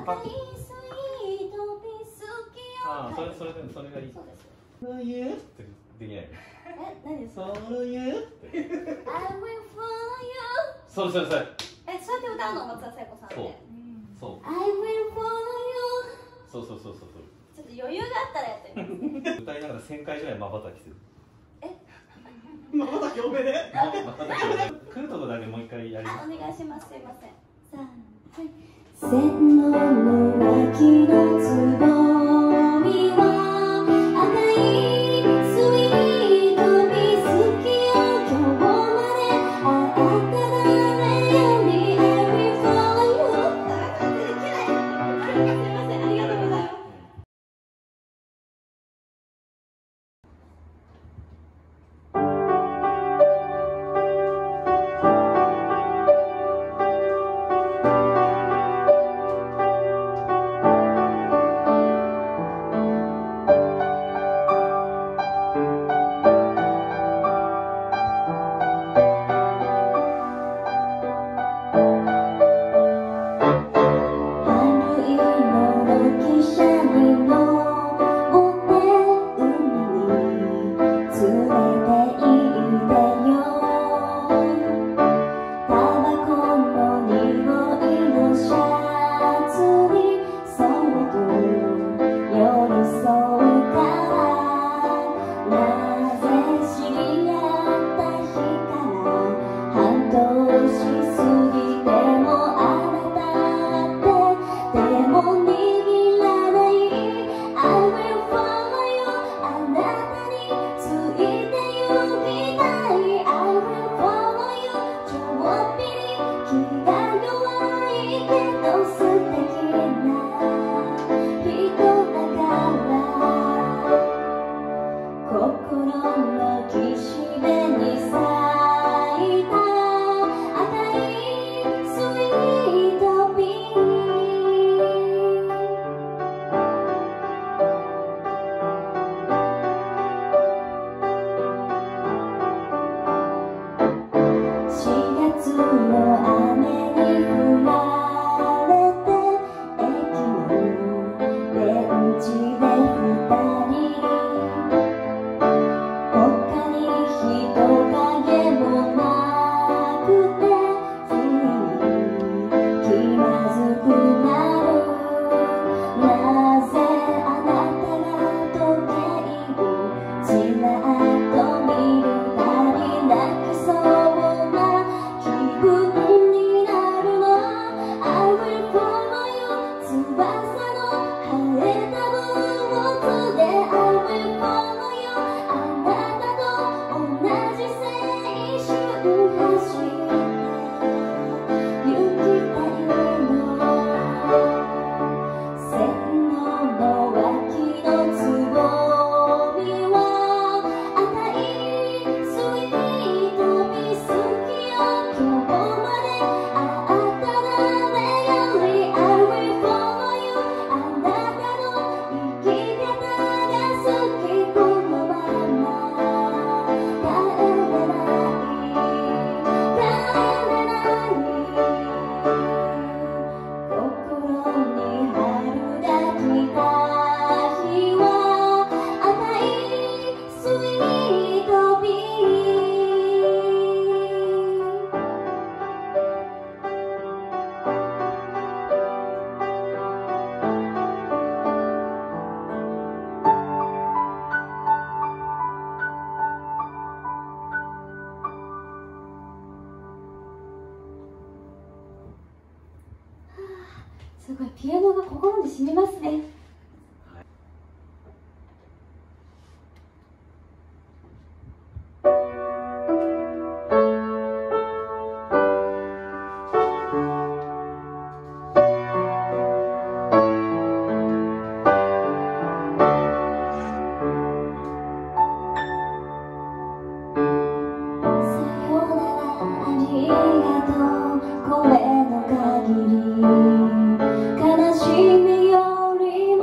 パッ。ああ、それがいい。そういうってできない。 何ですか？ そういうって。 I will follow you。 それ。 そうやって歌うの、松田聖子さんって。 そう。 I will follow you。 そう。 ちょっと余裕があったらやってみます。 歌いながら1000回ぐらいまばたきする。 まばたき多めで。 来るとこだけもう一回やります。 お願いします。すいません。はい。 線路の脇のつぼみは赤いスイートビスキを今日まであったらねより I will follow you。 できない。すいません。ありがとうございます。すごいピアノが心に染みますね。悲しみよりも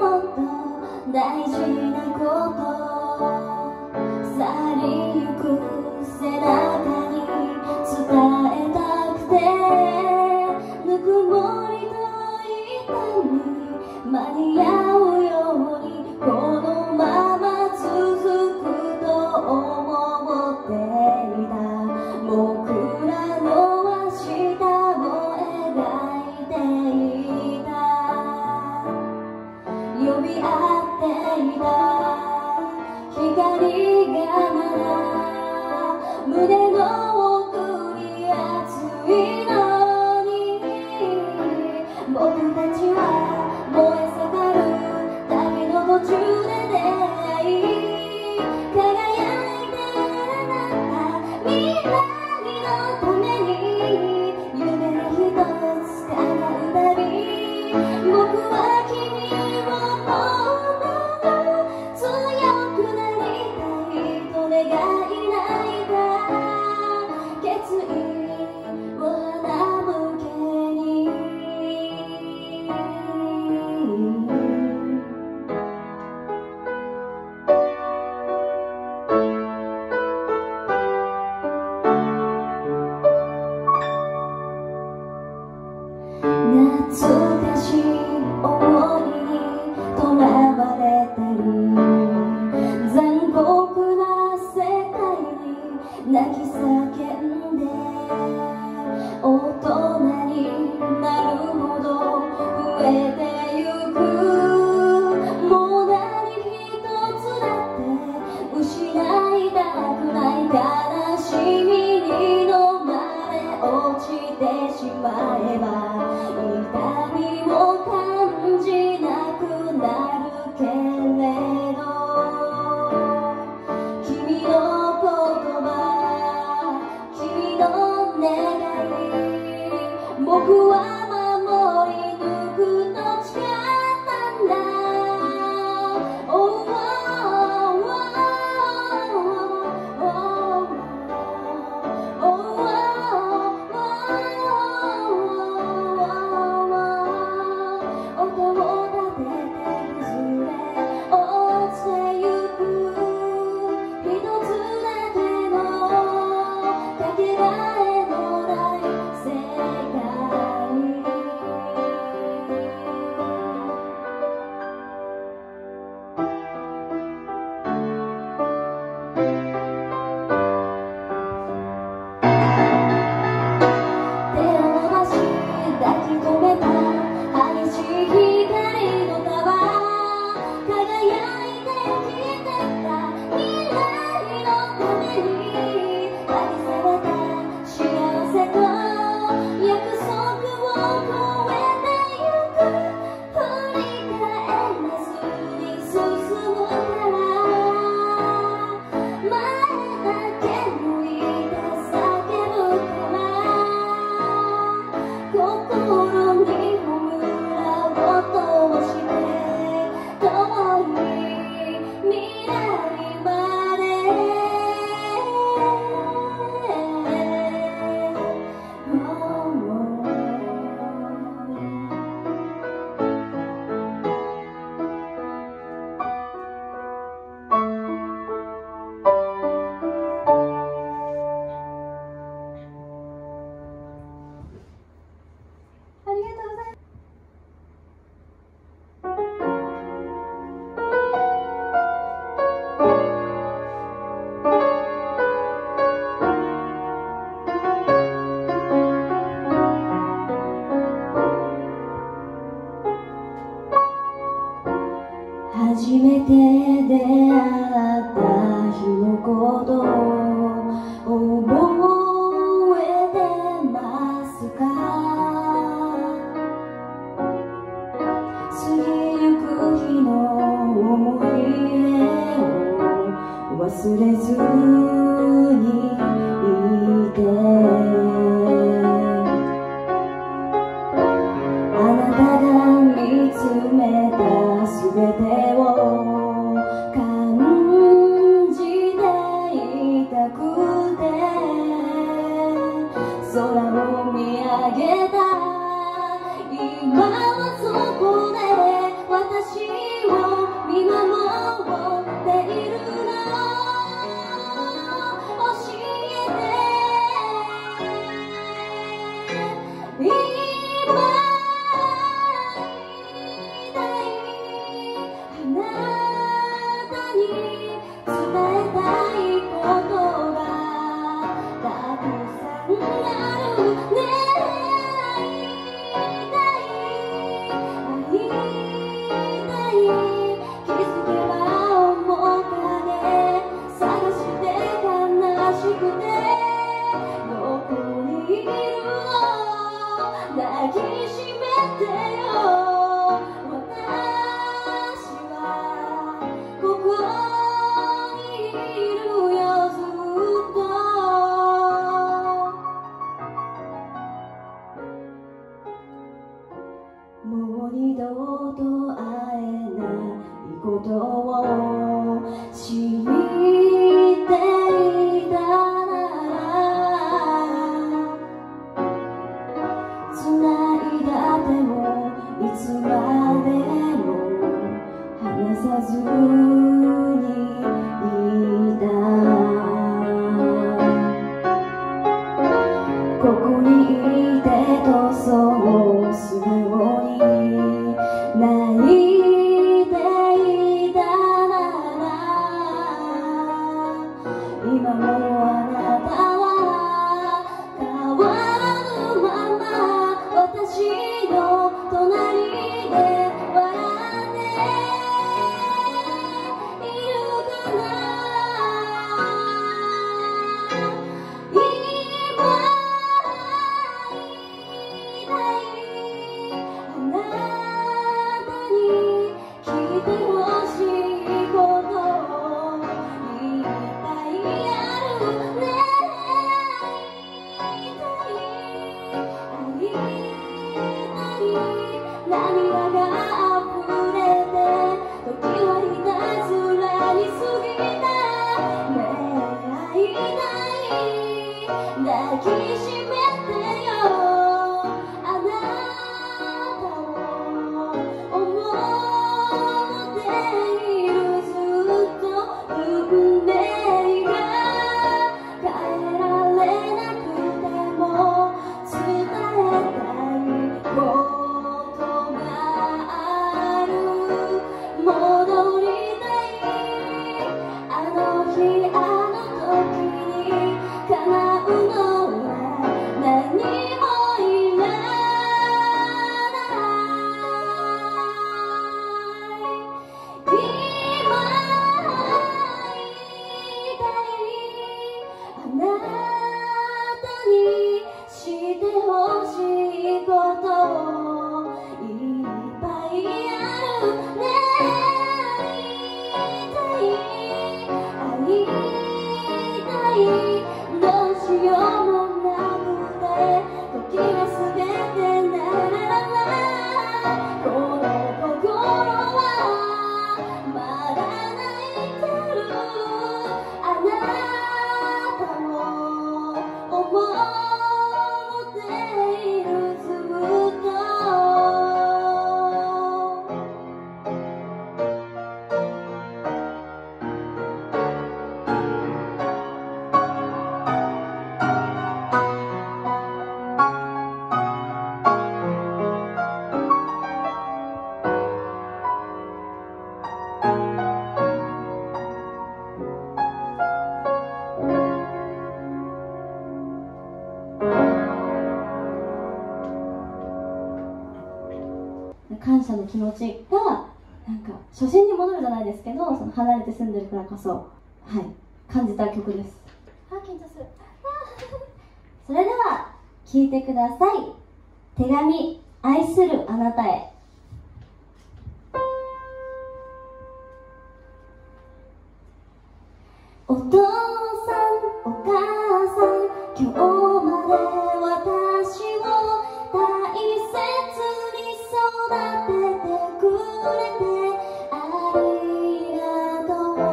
難しい思いにとらわれてる残酷な世界に泣き叫んで大人になるほど増えてゆくもう何一つだって失いたくない悲しみに飲まれ落ちてしまえば痛みも感じなくなるけれど君の言葉君の願い僕は守り抜くと誓ったんだ Oh, oh, oh, oh, oh, oh, 音を立てて崩れ落ちてゆく一つだけのかけがえのない世界手を伸ばし抱き留めた激しい光の束輝いて消えてった未来のために抱きされた幸せと約束を超えてゆく振り返らずに進むから前だけ向いて叫ぶから心に炎を通して共に未来までありがとうございます。初めて出会った日のこと覚えてますか過ぎゆく日の思い出を忘れずにいてあなたが見つめたすべてを感じていたくて空を見上げた今はそこで私を見守っているの教えて今あなたに伝えたいことがたくさんあるね会いたい気づけば面影探して悲しくてどこにいるの抱きしめてよここにいるよずっともう二度と会えないことを知っていたなら繋いだ手をいつまでも離さずにいたここにいてとそう素直感謝の気持ちがなんか初心に戻るじゃないですけど、その離れて住んでるからこそ、はい、感じた曲です。緊張する。それでは聴いてください。手紙、愛するあなたへ。お父さんお母さん、今日まで私を大切に育ててくれてありがとう。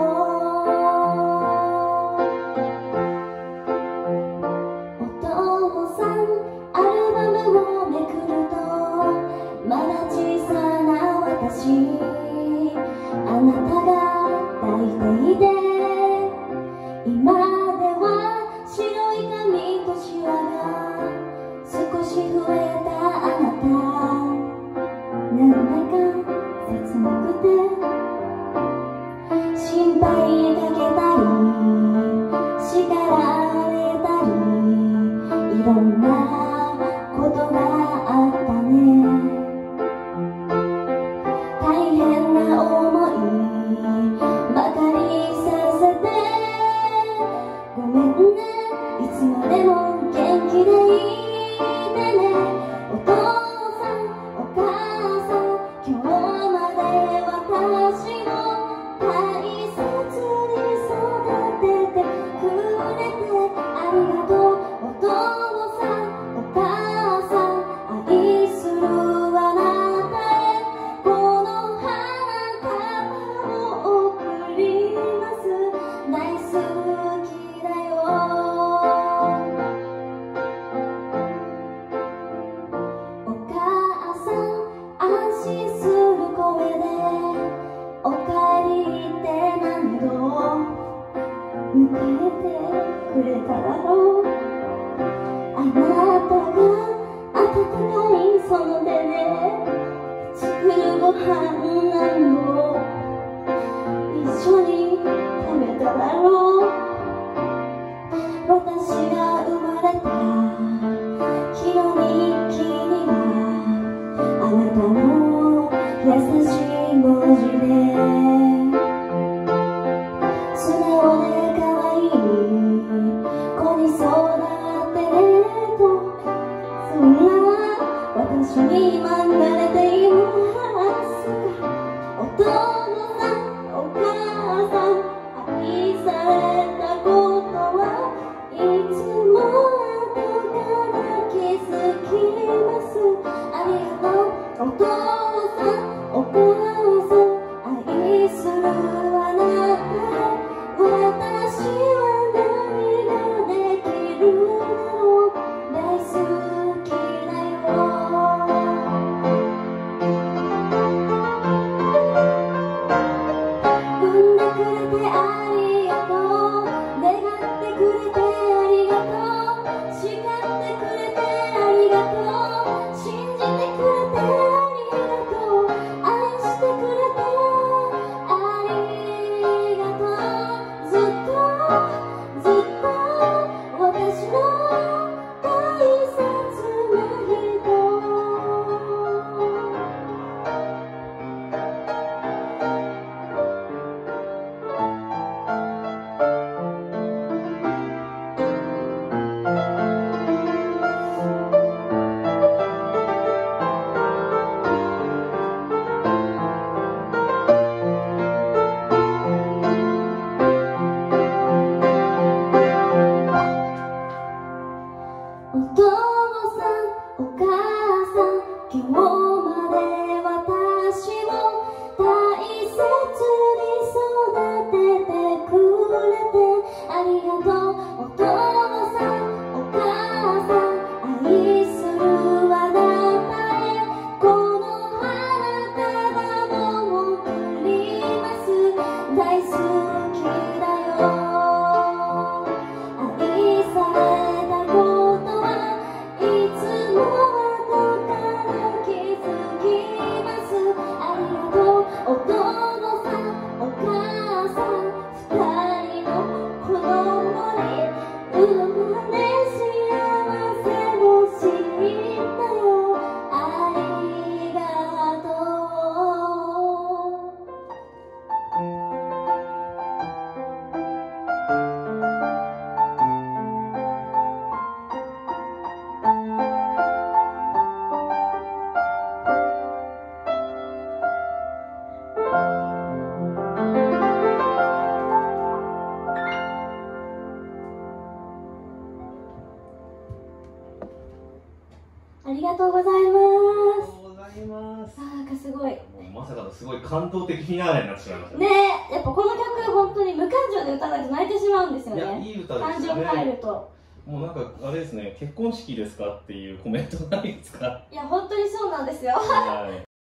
お父さんアルバムをめくると、まだ小さな私、あなたが抱いていて、今では白い髪とシワが少し増えたあなた、なんだか切なくて心配かけたり叱られたり、いろんなことがあったね。大変な思いばかりさせてごめんね、いつまでも元気でいてね。お父さんお母さん、今日まで私を大切に育ててくれてありがとう。お父さんお母さん、愛するあなたへこの花束を贈ります。大好きだよ。お母さん安心する声でおかえりって何度迎えてくれただろう。あなたが温かいその手で作るご飯何度一緒に食べただろう。私が生まれた日の日記にはあなたの優しい文字で、素直で可愛い子に育ってねと、そんな私に今慣れていますか。お父さんお母さん、愛されたことはいつも後から気づきます。ありがとう。お父さんお母さん、愛するあなたへ私は何ができるだろう。大好きだよ。産んでくれてありがとう、願ってくれてありがとう、叱ってくれてありがとう、信じてくれてありがとう。 がとうございます。 ありがとうございます。 なんかすごい。 もうまさかのすごい感動的フィナーレになってしまいましたねえ、やっぱこの曲本当に無感情で歌わないと泣いてしまうんですよいや、 ね。 いい歌です感よね。 情入ると。 もうなんかあれですね、結婚式ですかっていうコメントないですか？ いや、本当にそうなんですよ。 はい。